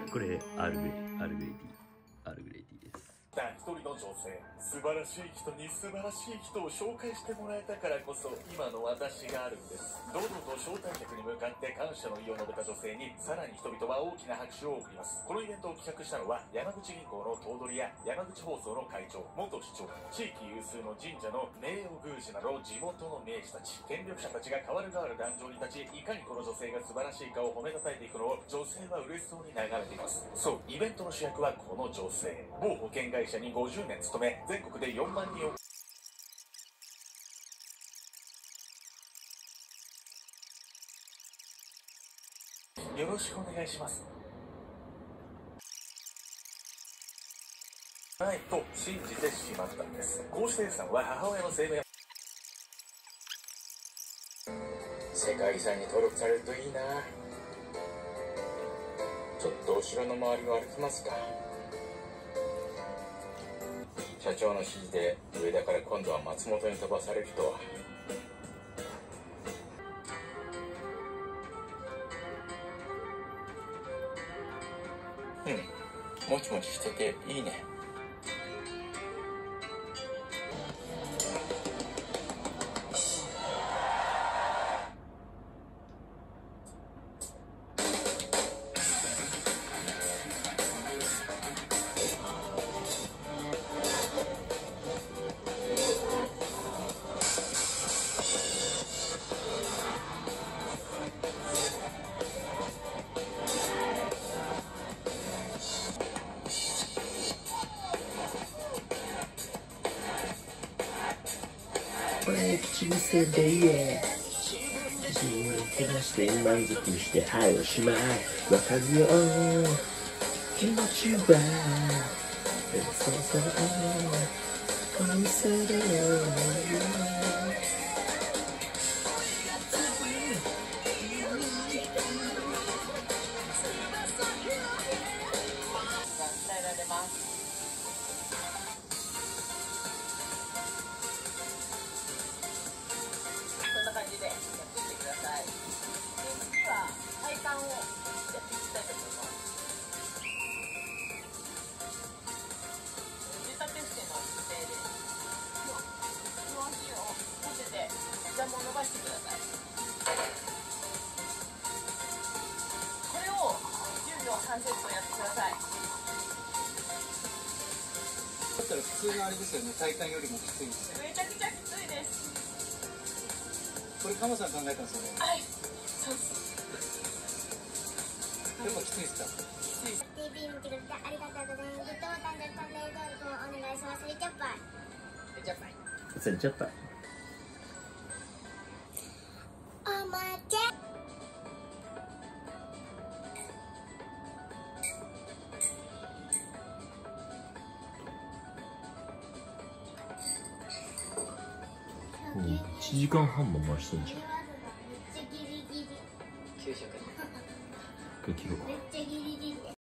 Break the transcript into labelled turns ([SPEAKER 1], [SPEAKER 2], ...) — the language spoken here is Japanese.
[SPEAKER 1] これアールグレイティです。
[SPEAKER 2] 一人の女性、素晴らしい人に素晴らしい人を紹介してもらえたからこそ今の私があるんです。堂々と招待客に向かって感謝の意を述べた女性にさらに人々は大きな拍手を送ります。このイベントを企画したのは山口銀行の頭取や山口放送の会長、元市長、地域有数の神社の名誉宮司など地元の名士たち、権力者たちが代わる代わる壇上に立ち、いかにこの女性が素晴らしいかを褒めたたえていくのを女性は嬉しそうに眺めています。そう、イベントの主役はこの女性。某保険会社に50年勤め、全国で4万人をよろしくお願いします。ないと信じてしまったんです。こうして A さんは母親の生命世界遺産に登録されるといいな。ちょっとお城の周りを歩きますか。社長の指示で上田から今度は松本に飛ばされるとは。もちもちしてていいね。
[SPEAKER 1] これ口癖で言え、自分をけなして満足してはいおしまい。わかるよ気持ちはそうそう恋するよ。
[SPEAKER 3] 伝えられます。こんな感じでやってみてください。で次は体幹をやっていきたいと思います。腕立て伏せの姿勢です。両足を立てて膝も伸ばしてください。これを10秒3セットやってください。
[SPEAKER 4] だったら普通のあれですよね、体幹よりもきついんですよ。
[SPEAKER 3] めちゃくちゃきついです。
[SPEAKER 4] これ鎌さん考えたんですよね。
[SPEAKER 3] はい、そうです。
[SPEAKER 4] やっぱきついですか。
[SPEAKER 5] TV 見てくれてありがとうございます。グッドボタンでチャンネル登録をお願いします。めっちゃっぱい。
[SPEAKER 3] めちゃっぱい。
[SPEAKER 1] それちょっと
[SPEAKER 5] おまけ。
[SPEAKER 1] 1時間半も回してんじゃん。
[SPEAKER 5] めっちゃギリギリ。
[SPEAKER 3] 給食。
[SPEAKER 1] これ切ろう。
[SPEAKER 5] めっちゃギリギリ。